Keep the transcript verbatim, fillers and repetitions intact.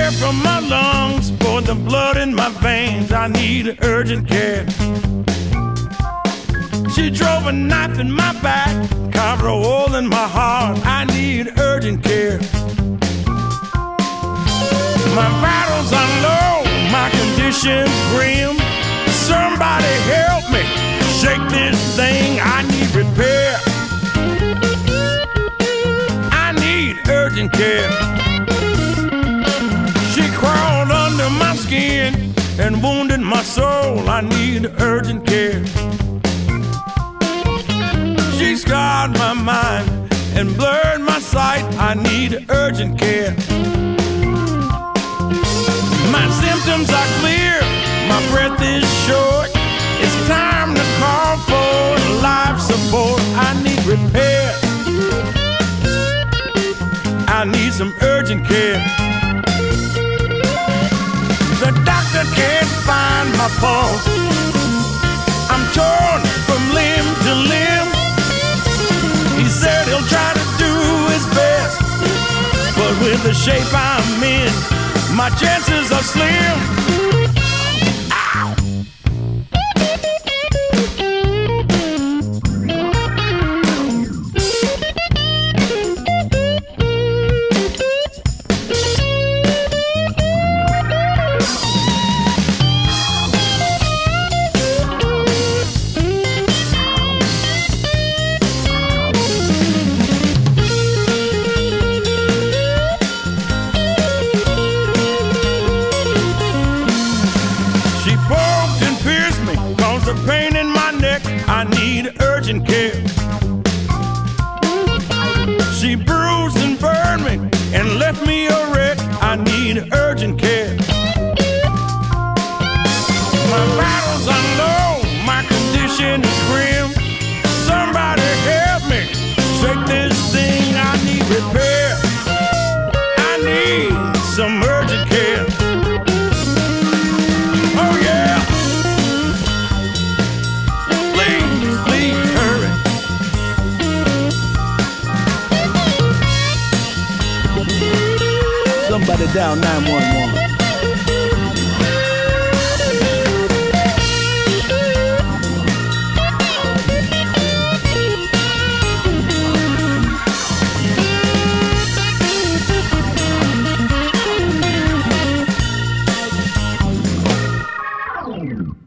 air from my lungs, for the blood in my veins. I need urgent care. She drove a knife in my back, carved a hole in my heart. I need urgent care. My vitals are low, my condition's grim. Somebody help me, shake this thing. I need repair. I need urgent care. She crawled under my skin and wounded my soul. I need urgent care. She scarred my mind and blurred my sight. I need urgent care. My symptoms are clear, my breath is short. It's time to call for life support. I need repair. I need some urgent care. The doctor can't find my pulse. I'm torn from limb to limb. He said he'll try to do his best, but with the shape I'm in, my chances are slim. Ow. The pain in my neck, I need urgent care. She bruised and burned me and left me a wreck. I need urgent care. My vitals are low, my condition is grim. Somebody help me, shake this thing. I need repair. I need some urgent care. Oh yeah. Somebody down nine one one. Oh.